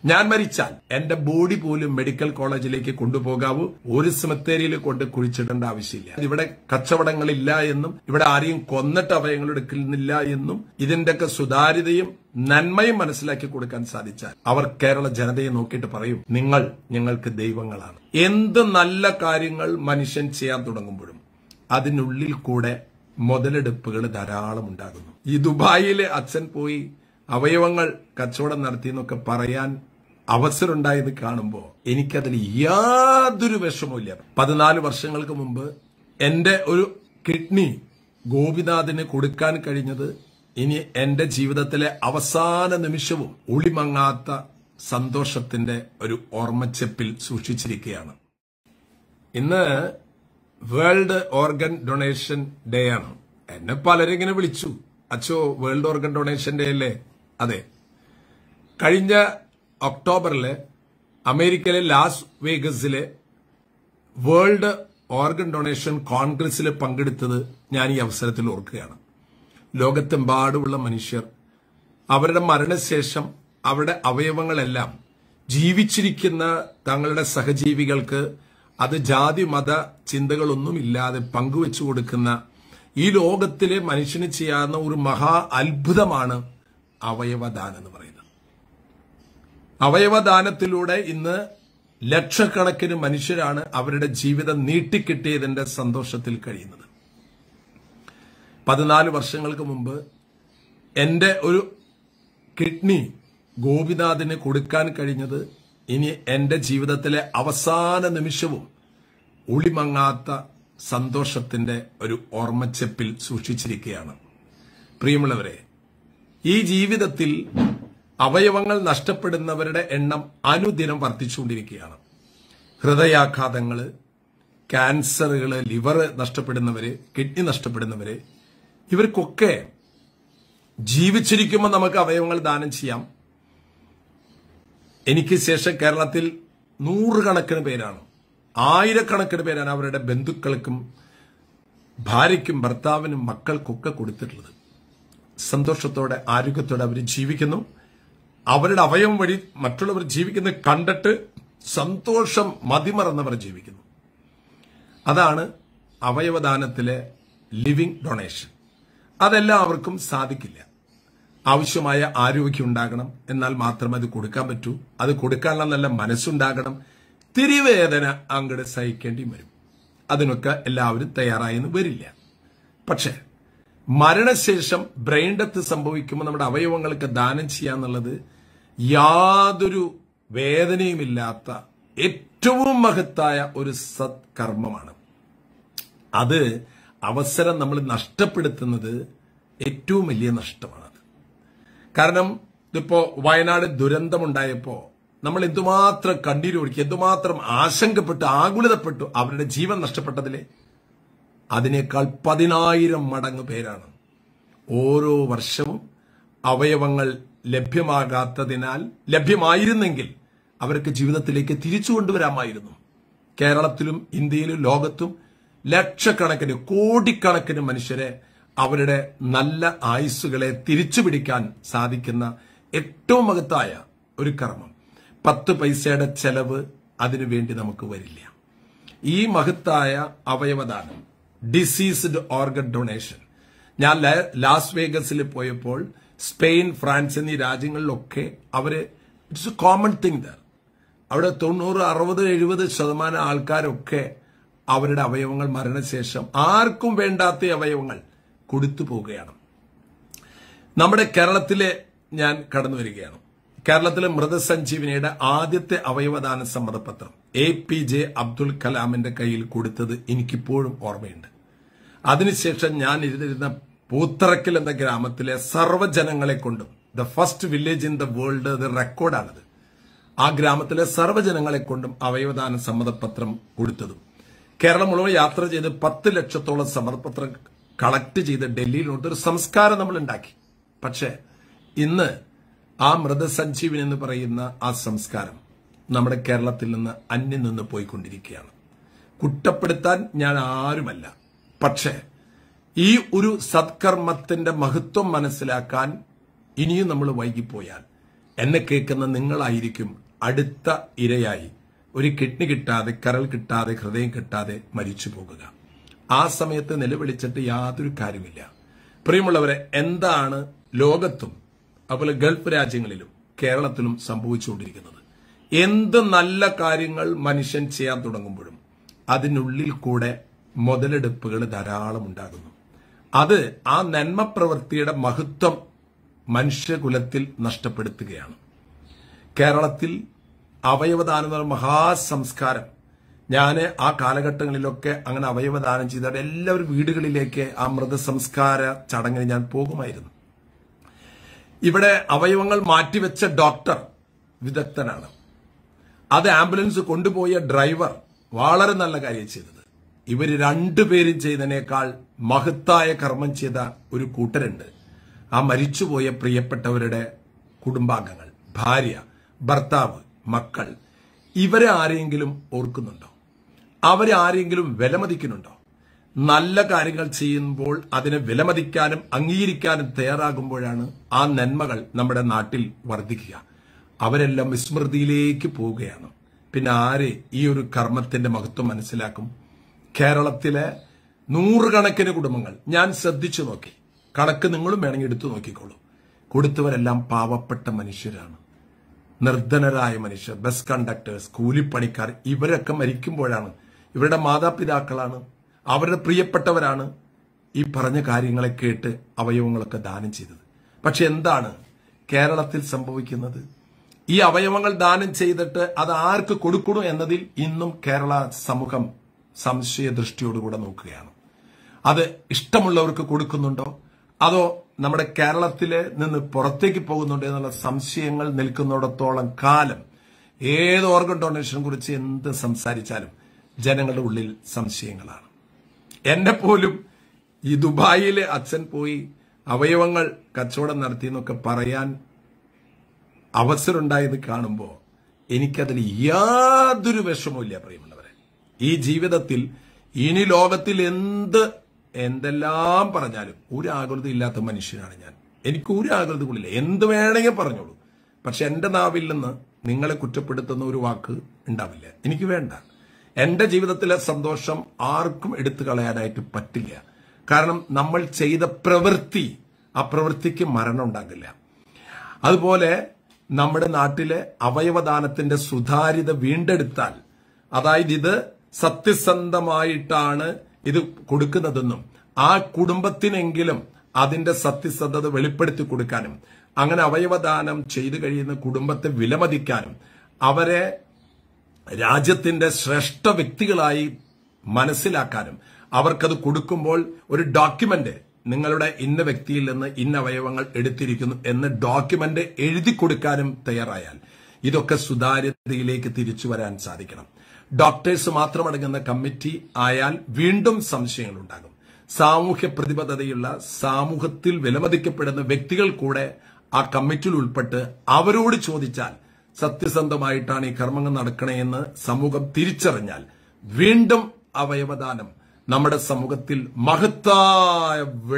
ഞാൻ മരിച്ചാൽ എന്റെ ബോഡി പോലും മെഡിക്കൽ കോളേജിലേക്ക് കൊണ്ടുപോകാവൂ. ഒരു സെമിത്തേരിയിൽ കൊണ്ട് കുഴിച്ചിടേണ്ട ആവശ്യമില്ല. ഇവിടെ കച്ചവടങ്ങളില്ല എന്നും ഇവിടെ ആരെയും കൊന്നിട്ട് അവയവങ്ങൾ എടുക്കുന്നില്ല എന്നും ഇതിന്റെയൊക്കെ സുതാര്യതയും നന്മയും മനസ്സിലാക്കി കൊടുക്കാൻ സാധിച്ചാൽ അവർ കേരള ജനതയെ നോക്കിയിട്ട് പറയും, നിങ്ങൾ ഞങ്ങൾക്ക് ദൈവങ്ങളാണ്. എന്ത് നല്ല കാര്യങ്ങൾ മനുഷ്യൻ ചെയ്യാൻ തുടങ്ങുമ്പോഴും അതിനുള്ളിൽ കൂടെ മുതലെടുപ്പുകൾ ധാരാളം ഉണ്ടാകുന്നു. ഈ ദുബായിലെ അച്ഛൻ പോയി അവയവങ്ങൾ കച്ചവടം നടത്തിയെന്നൊക്കെ പറയാൻ അവസരമുണ്ടായത് കാണുമ്പോൾ എനിക്കതിൽ യാതൊരു വിഷമവുമില്ല. 14 വർഷങ്ങൾക്ക് മുമ്പ് എന്റെ ഒരു കിഡ്നി ഗോപിനാഥിന് കൊടുക്കാൻ കഴിഞ്ഞത് ഇനി എന്റെ ജീവിതത്തിലെ അവസാന നിമിഷവും ഒളിമങ്ങാത്ത സന്തോഷത്തിന്റെ ഒരു ഓർമ്മച്ചെപ്പിൽ സൂക്ഷിച്ചിരിക്കുകയാണ്. ഇന്ന് വേൾഡ് ഓർഗൻ ഡൊണേഷൻ ഡേ ആണ്. എന്നെ പലരും ഇങ്ങനെ വിളിച്ചു, അച്ചോ വേൾഡ് ഓർഗൻ ഡൊണേഷൻ ഡേ അല്ലേ? അതെ. കഴിഞ്ഞ ഒക്ടോബറില് അമേരിക്കയിലെ ലാസ് വേഗസിലെ വേൾഡ് ഓർഗൻ ഡൊണേഷൻ കോൺഗ്രസിൽ പങ്കെടുത്തത് ഞാൻ ഈ അവസരത്തിൽ ഓർക്കുകയാണ്. ലോകത്തെമ്പാടുമുള്ള മനുഷ്യർ അവരുടെ മരണശേഷം അവരുടെ അവയവങ്ങളെല്ലാം ജീവിച്ചിരിക്കുന്ന തങ്ങളുടെ സഹജീവികൾക്ക് അത് ജാതി മത ചിന്തകളൊന്നുമില്ലാതെ പങ്കുവെച്ചു കൊടുക്കുന്ന ഈ ലോകത്തിലെ മനുഷ്യന് ചെയ്യാവുന്ന ഒരു മഹാ അത്ഭുതമാണ് അവയവദാനം എന്ന് പറയുന്നത്. അവയവദാനത്തിലൂടെ ഇന്ന് ലക്ഷക്കണക്കിന് മനുഷ്യരാണ് അവരുടെ ജീവിതം നീട്ടിക്കിട്ടിയതിന്റെ സന്തോഷത്തിൽ കഴിയുന്നത്. 14 വർഷങ്ങൾക്ക് മുമ്പ് എന്റെ ഒരു കിഡ്നി ഗോപിനാഥിന് കൊടുക്കാൻ കഴിഞ്ഞത് ഇനി എന്റെ ജീവിതത്തിലെ അവസാന നിമിഷവും ഒളിമങ്ങാത്ത സന്തോഷത്തിന്റെ ഒരു ഓർമ്മച്ചെപ്പിൽ സൂക്ഷിച്ചിരിക്കുകയാണ്. പ്രിയമുള്ളവരെ, ഈ ജീവിതത്തിൽ അവയവങ്ങൾ നഷ്ടപ്പെടുന്നവരുടെ എണ്ണം അനുദിനം വർദ്ധിച്ചുകൊണ്ടിരിക്കുകയാണ്. ഹൃദയാഘാതങ്ങള്, ക്യാൻസറുകള്, ലിവർ നഷ്ടപ്പെടുന്നവര്, കിഡ്നി നഷ്ടപ്പെടുന്നവര്, ഇവർക്കൊക്കെ ജീവിച്ചിരിക്കുമ്പോൾ നമുക്ക് അവയവങ്ങൾ ദാനം ചെയ്യാം. എനിക്ക് ശേഷം കേരളത്തിൽ 100 കണക്കിന് പേരാണ്, 1000 പേരാണ് അവരുടെ ബന്ധുക്കൾക്കും ഭാര്യയ്ക്കും ഭർത്താവിനും മക്കൾക്കൊക്കെ കൊടുത്തിട്ടുള്ളത്. സന്തോഷത്തോടെ ആരോഗ്യത്തോടെ അവർ ജീവിക്കുന്നു. അവരുടെ അവയവം വഴി മറ്റുള്ളവർ ജീവിക്കുന്നത് കണ്ടിട്ട് സന്തോഷം മതിമറന്നവർ ജീവിക്കുന്നു. അതാണ് അവയവദാനത്തിലെ ലിവിംഗ് ഡൊണേഷൻ. അതെല്ലാവർക്കും സാധിക്കില്ല. ആവശ്യമായ ആരോഗ്യം ഉണ്ടാകണം, എന്നാൽ മാത്രമേ അത് കൊടുക്കാൻ പറ്റൂ. അത് കൊടുക്കാനുള്ള നല്ല മനസ്സുണ്ടാകണം. തിരിവേദന അങ്ങോട്ട് സഹിക്കേണ്ടി വരും. അതിനൊക്കെ എല്ലാവരും തയ്യാറായെന്ന് വരില്ല. പക്ഷെ മരണശേഷം ബ്രെയിൻ ഡെത്ത് സംഭവിക്കുമ്പോൾ നമ്മുടെ അവയവങ്ങൾക്ക് ദാനം ചെയ്യാന്നുള്ളത് യാതൊരു വേദനയുമില്ലാത്ത ഏറ്റവും മഹത്തായ ഒരു സത്കർമ്മമാണ്. അത് അവസരം നമ്മൾ നഷ്ടപ്പെടുത്തുന്നത് ഏറ്റവും വലിയ നഷ്ടമാണ്. കാരണം ഇതിപ്പോ വയനാട് ദുരന്തമുണ്ടായപ്പോ നമ്മൾ എന്തുമാത്രം കണ്ണീരൊഴുക്കി, എന്തുമാത്രം ആശങ്കപ്പെട്ടു, ആകുലതപ്പെട്ടു. അവരുടെ ജീവൻ നഷ്ടപ്പെട്ടതിലെ അതിനേക്കാൾ 10,000 മടങ്ങ് പേരാണ് ഓരോ വർഷവും അവയവങ്ങൾ ലഭ്യമായിരുന്നെങ്കിൽ അവർക്ക് ജീവിതത്തിലേക്ക് തിരിച്ചു കൊണ്ടുവരാമായിരുന്നു. കേരളത്തിലും ഇന്ത്യയിലും ലോകത്തും ലക്ഷക്കണക്കിന് കോടിക്കണക്കിന് മനുഷ്യരെ അവരുടെ നല്ല ആയുസ്സുകളെ തിരിച്ചുപിടിക്കാൻ സാധിക്കുന്ന ഏറ്റവും മഹത്തായ ഒരു കർമ്മം. 10 പൈസയുടെ ചെലവ് അതിനുവേണ്ടി നമുക്ക് വരില്ല. ഈ മഹത്തായ അവയവദാനം, ഡിസീസ്ഡ് ഓർഗൻ ഡൊണേഷൻ, ഞാൻ ലാസ് വേഗസിൽ പോയപ്പോൾ സ്പെയിൻ, ഫ്രാൻസ് എന്നീ രാജ്യങ്ങളിലൊക്കെ it's a common thing there. അവിടെ 90, 60, 70% ആൾക്കാരൊക്കെ അവരുടെ അവയവങ്ങൾ മരണശേഷം ആർക്കും വേണ്ടാത്ത അവയവങ്ങൾ കൊടുത്തു പോവുകയാണ്. നമ്മുടെ കേരളത്തിലെ ഞാൻ കടന്നു വരികയാണ്. കേരളത്തിലെ മൃതസഞ്ജീവനിയുടെ ആദ്യത്തെ അവയവദാന സമ്മതപത്രം APJ അബ്ദുൽ കലാമിന്റെ കയ്യിൽ കൊടുത്തത് എനിക്കിപ്പോഴും ഓർമ്മയുണ്ട്. അതിനുശേഷം ഞാൻ ഇരുന്നിരുന്ന പൂത്തറക്കൽ എന്ന ഗ്രാമത്തിലെ സർവ്വജനങ്ങളെ കൊണ്ടും, the first village in the world, ഇത് റെക്കോർഡാണത്, ആ ഗ്രാമത്തിലെ സർവ്വജനങ്ങളെ കൊണ്ടും അവയവദാന സമ്മതപത്രം കൊടുത്തതും കേരളം മുഴുവൻ യാത്ര ചെയ്ത് 10 ലക്ഷത്തോളം സമ്മതപത്രം കളക്ട് ചെയ്ത് ഡൽഹിയിൽ ഒരു സംസ്കാരം നമ്മൾ ഉണ്ടാക്കി. പക്ഷേ ഇന്ന് ആ മൃതസഞ്ജീവൻ എന്ന് പറയുന്ന ആ സംസ്കാരം നമ്മുടെ കേരളത്തിൽ നിന്ന് അന്യം നിന്ന് പോയിക്കൊണ്ടിരിക്കുകയാണ്. കുറ്റപ്പെടുത്താൻ ഞാൻ ആരുമല്ല. പക്ഷേ ഈ ഒരു സത്കർമ്മത്തിന്റെ മഹത്വം മനസ്സിലാക്കാൻ ഇനിയും നമ്മൾ വൈകിപ്പോയാൽ എന്നെ കേൾക്കുന്ന നിങ്ങളായിരിക്കും അടുത്ത ഇരയായി ഒരു കിഡ്നി കിട്ടാതെ, കരൾ കിട്ടാതെ, ഹൃദയം കിട്ടാതെ മരിച്ചു പോകുക. ആ സമയത്ത് നിലവിളിച്ചിട്ട് യാതൊരു കാര്യമില്ല. പ്രിയമുള്ളവരെ, എന്താണ് ലോകത്തും അതുപോലെ ഗൾഫ് രാജ്യങ്ങളിലും കേരളത്തിലും സംഭവിച്ചുകൊണ്ടിരിക്കുന്നത്? എന്ത് നല്ല കാര്യങ്ങൾ മനുഷ്യൻ ചെയ്യാൻ തുടങ്ങുമ്പോഴും അതിനുള്ളിൽ കൂടെ മുതലെടുപ്പുകൾ ധാരാളം ഉണ്ടാകുന്നു. അത് ആ നന്മ പ്രവൃത്തിയുടെ മഹത്വം മനുഷ്യകുലത്തിൽ നഷ്ടപ്പെടുത്തുകയാണ്. കേരളത്തിൽ അവയവദാനം എന്ന മഹാസംസ്കാരം, ഞാൻ ആ കാലഘട്ടങ്ങളിലൊക്കെ അങ്ങനെ അവയവദാനം ചെയ്താൽ എല്ലാവരും വീടുകളിലേക്ക് ആ മൃതസംസ്കാര ചടങ്ങിന് ഞാൻ പോകുമായിരുന്നു. ഇവിടെ അവയവങ്ങൾ മാറ്റിവെച്ച ഡോക്ടർ വിദഗ്ധനാണ്. അത് ആംബുലൻസ് കൊണ്ടുപോയ ഡ്രൈവർ വളരെ നല്ല കാര്യം ചെയ്തത്. ഇവര് രണ്ടുപേരും ചെയ്തതിനേക്കാൾ മഹത്തായ കർമ്മം ചെയ്ത ഒരു കൂട്ടരുണ്ട്. ആ മരിച്ചുപോയ പ്രിയപ്പെട്ടവരുടെ കുടുംബാംഗങ്ങൾ, ഭാര്യ, ഭർത്താവ്, മക്കൾ, ഇവരെ ആരെങ്കിലും ഓർക്കുന്നുണ്ടോ? അവരെ ആരെങ്കിലും വിലമതിക്കുന്നുണ്ടോ? നല്ല കാര്യങ്ങൾ ചെയ്യുമ്പോൾ അതിനെ വിലമതിക്കാനും അംഗീകരിക്കാനും തയ്യാറാകുമ്പോഴാണ് ആ നന്മകൾ നമ്മുടെ നാട്ടിൽ വർദ്ധിക്കുക. അവരെല്ലാം വിസ്മൃതിയിലേക്ക് പോവുകയാണ്. പിന്നെ ആരെ ഈ ഒരു കർമ്മത്തിന്റെ മഹത്വം മനസ്സിലാക്കും? കേരളത്തിലെ നൂറുകണക്കിന് കുടുംബങ്ങൾ ഞാൻ ശ്രദ്ധിച്ചു നോക്കി. കണക്ക് നിങ്ങളും വേണമെങ്കിൽ എടുത്തു നോക്കിക്കോളൂ. കൊടുത്തവരെല്ലാം പാവപ്പെട്ട മനുഷ്യരാണ്, നിർധനരായ മനുഷ്യർ, ബസ് കണ്ടക്ടേഴ്സ്, കൂലിപ്പണിക്കാർ. ഇവരൊക്കെ മരിക്കുമ്പോഴാണ്, ഇവരുടെ മാതാപിതാക്കളാണ്, അവരുടെ പ്രിയപ്പെട്ടവരാണ് ഈ പറഞ്ഞ കാര്യങ്ങളെ കേട്ട് അവയവങ്ങളൊക്കെ ദാനം ചെയ്തത്. പക്ഷെ എന്താണ് കേരളത്തിൽ സംഭവിക്കുന്നത്? ഈ അവയവങ്ങൾ ദാനം ചെയ്തിട്ട് അത് ആർക്ക് കൊടുക്കണു എന്നതിൽ ഇന്നും കേരള സമൂഹം സംശയദൃഷ്ടിയോടുകൂടെ നോക്കുകയാണ്. അത് ഇഷ്ടമുള്ളവർക്ക് കൊടുക്കുന്നുണ്ടോ, അതോ നമ്മുടെ കേരളത്തില് നിന്ന് പുറത്തേക്ക് പോകുന്നുണ്ടോ എന്നുള്ള സംശയങ്ങൾ നിൽക്കുന്നിടത്തോളം കാലം ഏത് ഓർഗൻ ഡൊണേഷനെ കുറിച്ച് എന്ത് സംസാരിച്ചാലും ജനങ്ങളുടെ ഉള്ളിൽ സംശയങ്ങളാണ്. എന്നെ പോലും ഈ ദുബായിലെ അച്ഛൻ പോയി അവയവങ്ങൾ കച്ചവടം നടത്തിയെന്നൊക്കെ പറയാൻ അവസരമുണ്ടായത് കാണുമ്പോൾ എനിക്കതിൽ യാതൊരു വിഷമവുമില്ല. പ്രിയമുള്ളവരെ, ഈ ജീവിതത്തിൽ ഇനി ലോകത്തിൽ എന്തെല്ലാം പറഞ്ഞാലും ഒരു ആകുലത ഇല്ലാത്ത മനുഷ്യനാണ് ഞാൻ. എനിക്ക് ഒരു ആകുലതകളില്ല. എന്ത് വേണമെങ്കിൽ പറഞ്ഞോളൂ. പക്ഷെ എന്റെ നാവിൽ നിന്ന് നിങ്ങളെ കുറ്റപ്പെടുത്തുന്ന ഒരു വാക്ക് ഉണ്ടാവില്ല. എനിക്ക് വേണ്ട. എന്റെ ജീവിതത്തിലെ സന്തോഷം ആർക്കും എടുത്തു കളയാനായിട്ട് പറ്റില്ല. കാരണം നമ്മൾ ചെയ്ത പ്രവൃത്തി, ആ പ്രവൃത്തിക്ക് മരണം ഉണ്ടാകില്ല. അതുപോലെ നമ്മുടെ നാട്ടിലെ അവയവദാനത്തിന്റെ സുതാര്യത വീണ്ടെടുത്താൽ, അതായത് ഇത് സത്യസന്ധമായിട്ടാണ് ഇത് കൊടുക്കുന്നതെന്നും ആ കുടുംബത്തിനെങ്കിലും അതിന്റെ സത്യസന്ധത വെളിപ്പെടുത്തി കൊടുക്കാനും, അങ്ങനെ അവയവദാനം ചെയ്തു കഴിയുന്ന കുടുംബത്തെ വിലമതിക്കാനും, അവരെ രാജ്യത്തിന്റെ ശ്രേഷ്ഠ വ്യക്തികളായി മനസ്സിലാക്കാനും, അവർക്കത് കൊടുക്കുമ്പോൾ ഒരു ഡോക്യുമെന്റ്, നിങ്ങളുടെ ഇന്ന വ്യക്തിയിൽ നിന്ന് ഇന്ന അവയവങ്ങൾ എടുത്തിരിക്കുന്നു എന്ന് ഡോക്യുമെന്റ് എഴുതി കൊടുക്കാനും തയ്യാറായാൽ ഇതൊക്കെ സുതാര്യതയിലേക്ക് തിരിച്ചു വരാൻ സാധിക്കണം. ഡോക്ടേഴ്സ് മാത്രമടങ്ങുന്ന കമ്മിറ്റി ആയാൽ വീണ്ടും സംശയങ്ങൾ ഉണ്ടാകും. സാമൂഹ്യ പ്രതിബദ്ധതയുള്ള, സമൂഹത്തിൽ വിലമതിക്കപ്പെടുന്ന വ്യക്തികൾ കൂടെ ആ കമ്മിറ്റിയിൽ ഉൾപ്പെട്ട് അവരോട് ചോദിച്ചാൽ സത്യസന്ധമായിട്ടാണ് ഈ കർമ്മങ്ങൾ നടക്കണേ എന്ന് സമൂഹം തിരിച്ചറിഞ്ഞാൽ വീണ്ടും അവയവദാനം നമ്മുടെ സമൂഹത്തിൽ മഹത്തായ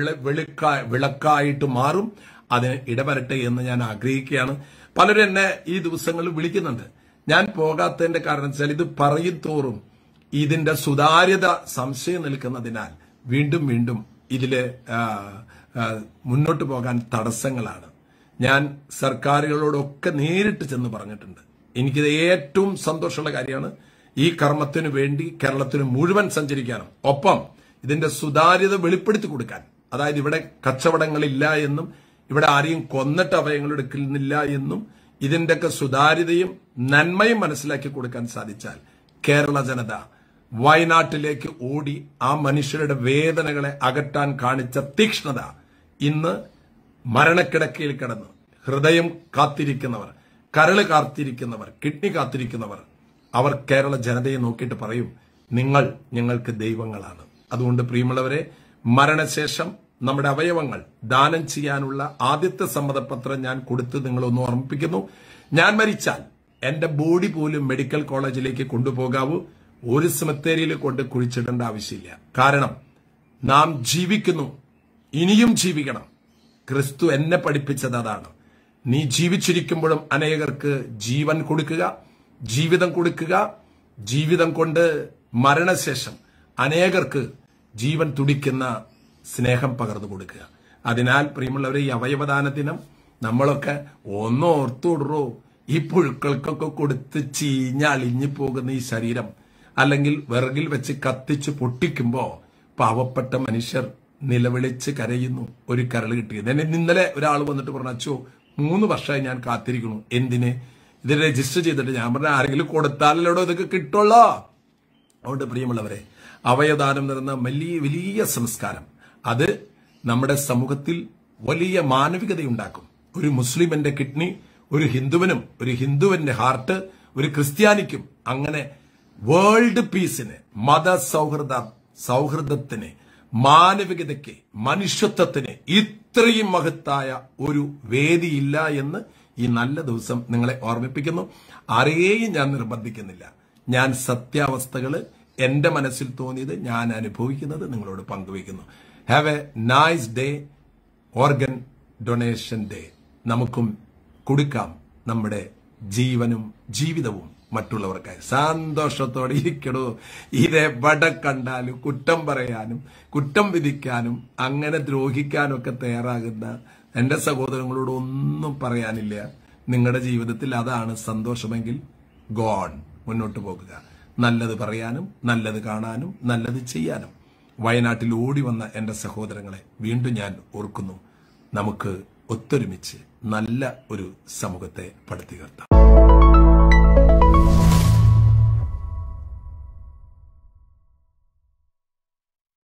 വിളക്കായിട്ട് മാറും. അതിന് ഇടവരട്ടെ എന്ന് ഞാൻ ആഗ്രഹിക്കുകയാണ്. പലരും എന്നെ ഈ ദിവസങ്ങളിൽ വിളിക്കുന്നുണ്ട്. ഞാൻ പോകാത്തതിന്റെ കാരണം വെച്ചാൽ ഇത് പറയും തോറും ഇതിന്റെ സുതാര്യത സംശയം നിൽക്കുന്നതിനാൽ വീണ്ടും വീണ്ടും ഇതില് മുന്നോട്ട് പോകാൻ തടസ്സങ്ങളാണ്. ഞാൻ സർക്കാരുകളോടൊക്കെ നേരിട്ട് ചെന്ന് പറഞ്ഞിട്ടുണ്ട്. എനിക്കിത് ഏറ്റവും സന്തോഷമുള്ള കാര്യമാണ്. ഈ കർമ്മത്തിനു വേണ്ടി കേരളത്തിന് മുഴുവൻ സഞ്ചരിക്കാനും ഒപ്പം ഇതിന്റെ സുതാര്യത വെളിപ്പെടുത്തി കൊടുക്കാൻ, അതായത് ഇവിടെ കച്ചവടങ്ങളില്ല എന്നും ഇവിടെ ആരെയും കൊന്നിട്ട് അവയവങ്ങൾ എടുക്കുന്നില്ല എന്നും ഇതിന്റെയൊക്കെ സുതാര്യതയും നന്മയും മനസ്സിലാക്കി കൊടുക്കാൻ സാധിച്ചാൽ കേരള ജനത വയനാട്ടിലേക്ക് ഓടി ആ മനുഷ്യരുടെ വേദനകളെ അകറ്റാൻ കാണിച്ച തീക്ഷ്ണത ഇന്ന് മരണക്കിടക്കയിൽ കിടന്ന് ഹൃദയം കാത്തിരിക്കുന്നവർ, കരള് കാത്തിരിക്കുന്നവർ, കിഡ്നി കാത്തിരിക്കുന്നവർ, അവർ കേരള ജനതയെ നോക്കിയിട്ട് പറയും, നിങ്ങൾ ഞങ്ങൾക്ക് ദൈവങ്ങളാണ്. അതുകൊണ്ട് പ്രിയമുള്ളവരെ, മരണശേഷം നമ്മുടെ അവയവങ്ങൾ ദാനം ചെയ്യാനുള്ള ആദ്യത്തെ സമ്മതപത്രം ഞാൻ കൊടുത്ത് നിങ്ങളൊന്ന് ഓർമ്മിപ്പിക്കുന്നു. ഞാൻ മരിച്ചാൽ എന്റെ ബോഡി പോലും മെഡിക്കൽ കോളേജിലേക്ക് കൊണ്ടുപോകാവൂ. ഒരു സെമിത്തേരിയിൽ കൊണ്ട് കുഴിച്ചിടേണ്ട ആവശ്യമില്ല. കാരണം നാം ജീവിക്കുന്നു, ഇനിയും ജീവിക്കണം. ക്രിസ്തു എന്നെ പഠിപ്പിച്ചത് അതാണ്. നീ ജീവിച്ചിരിക്കുമ്പോഴും അനേകർക്ക് ജീവൻ കൊടുക്കുക, ജീവിതം കൊടുക്കുക. ജീവിതം കൊണ്ട് മരണശേഷം അനേകർക്ക് ജീവൻ തുടിക്കുന്ന സ്നേഹം പകർന്നു കൊടുക്കുക. അതിനാൽ പ്രിയമുള്ളവരെ, ഈ അവയവദാന ദിനം നമ്മളൊക്കെ ഓർത്തുവിടറോ. ഈ പുഴുക്കൾക്കൊക്കെ കൊടുത്ത് ചീഞ്ഞളിഞ്ഞു പോകുന്ന ഈ ശരീരം അല്ലെങ്കിൽ വിറകിൽ വെച്ച് കത്തിച്ച് പൊട്ടിക്കുമ്പോ പാവപ്പെട്ട മനുഷ്യർ നിലവിളിച്ച് കരയുന്നു. ഒരു കരൾ കിട്ടിയത് ഇന്നലെ ഒരാൾ വന്നിട്ട് പറഞ്ഞു, അച്ചോ 3 വർഷമായി ഞാൻ കാത്തിരിക്കുന്നു. എന്തിന്? ഇത് രജിസ്റ്റർ ചെയ്തിട്ട്. ഞാൻ പറഞ്ഞ ആരെങ്കിലും കൊടുത്താലല്ലോ ഇതൊക്കെ കിട്ടുള്ളോ. അതുകൊണ്ട് പ്രിയമുള്ളവരെ, അവയവദാനം നിറഞ്ഞ വലിയ സംസ്കാരം അത് നമ്മുടെ സമൂഹത്തിൽ വലിയ മാനവികതയുണ്ടാക്കും. ഒരു മുസ്ലിമിന്റെ കിഡ്നി ഒരു ഹിന്ദുവിനും, ഒരു ഹിന്ദുവിന്റെ ഹാർട്ട് ഒരു ക്രിസ്ത്യാനിക്കും, അങ്ങനെ വേൾഡ് പീസിന്, മത സൗഹൃദത്തിന്, മാനവികതയ്ക്ക്, മനുഷ്യത്വത്തിന് ഇത്രയും മഹത്തായ ഒരു വേദിയില്ല എന്ന് ഈ നല്ല ദിവസം നിങ്ങളെ ഓർമ്മിപ്പിക്കുന്നു. ആരെയും ഞാൻ നിർബന്ധിക്കുന്നില്ല. ഞാൻ സത്യാവസ്ഥകള് എന്റെ മനസ്സിൽ തോന്നിയത്, ഞാൻ അനുഭവിക്കുന്നത് നിങ്ങളോട് പങ്കുവയ്ക്കുന്നു. Have a nice day. Organ donation day. നമുക്കും കൊടുക്കാം നമ്മുടെ ജീവനും ജീവിതവും മറ്റുള്ളവർക്കായി. സന്തോഷത്തോടെ ഇരിക്കണോ. ഇതെവിടെ കണ്ടാലും കുറ്റം പറയാനും കുറ്റം വിധിക്കാനും അങ്ങനെ ദ്രോഹിക്കാനും ഒക്കെ തയ്യാറാകുന്ന എന്റെ സഹോദരങ്ങളോട് ഒന്നും പറയാനില്ല. നിങ്ങളുടെ ജീവിതത്തിൽ അതാണ് സന്തോഷമെങ്കിൽ ഗോൺ മുന്നോട്ട് പോകുക. നല്ലത് പറയാനും നല്ലത് കാണാനും നല്ലത് ചെയ്യാനും. വയനാട്ടിൽ ഓടി വന്ന എന്റെ സഹോദരങ്ങളെ വീണ്ടും ഞാൻ ഓർക്കുന്നു. നമുക്ക് ഒത്തൊരുമിച്ച് നല്ല ഒരു സമൂഹത്തെ പടുത്തുയർത്താം.